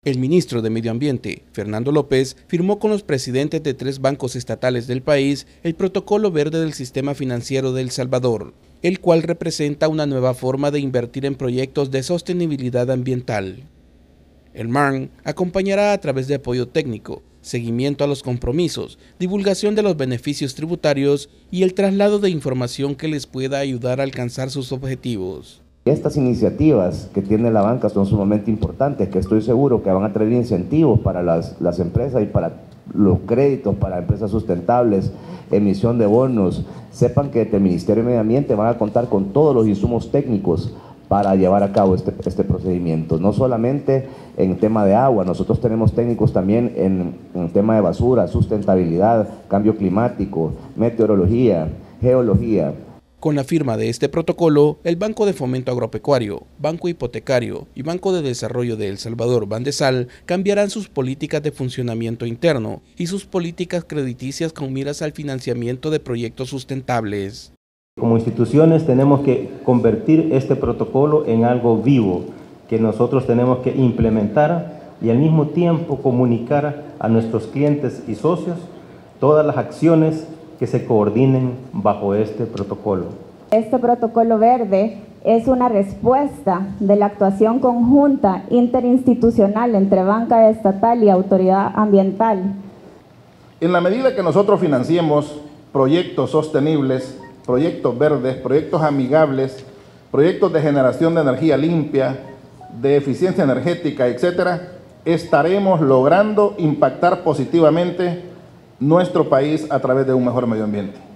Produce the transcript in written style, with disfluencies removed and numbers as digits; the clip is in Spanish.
El ministro de Medio Ambiente, Fernando López, firmó con los presidentes de 3 bancos estatales del país el Protocolo Verde del Sistema Financiero de El Salvador, el cual representa una nueva forma de invertir en proyectos de sostenibilidad ambiental. El MARN acompañará a través de apoyo técnico, seguimiento a los compromisos, divulgación de los beneficios tributarios y el traslado de información que les pueda ayudar a alcanzar sus objetivos. Estas iniciativas que tiene la banca son sumamente importantes, que estoy seguro que van a traer incentivos para las empresas y para los créditos para empresas sustentables, emisión de bonos. Sepan que desde el Ministerio de Medio Ambiente van a contar con todos los insumos técnicos para llevar a cabo este procedimiento. No solamente en tema de agua, nosotros tenemos técnicos también en tema de basura, sustentabilidad, cambio climático, meteorología, geología. Con la firma de este protocolo, el Banco de Fomento Agropecuario, Banco Hipotecario y Banco de Desarrollo de El Salvador, Bandesal, cambiarán sus políticas de funcionamiento interno y sus políticas crediticias con miras al financiamiento de proyectos sustentables. Como instituciones tenemos que convertir este protocolo en algo vivo, que nosotros tenemos que implementar y al mismo tiempo comunicar a nuestros clientes y socios todas las acciones que se coordinen bajo este protocolo. Este protocolo verde es una respuesta de la actuación conjunta interinstitucional entre banca estatal y autoridad ambiental. En la medida que nosotros financiemos proyectos sostenibles, proyectos verdes, proyectos amigables, proyectos de generación de energía limpia, de eficiencia energética, etcétera, estaremos logrando impactar positivamente nuestro país a través de un mejor medio ambiente.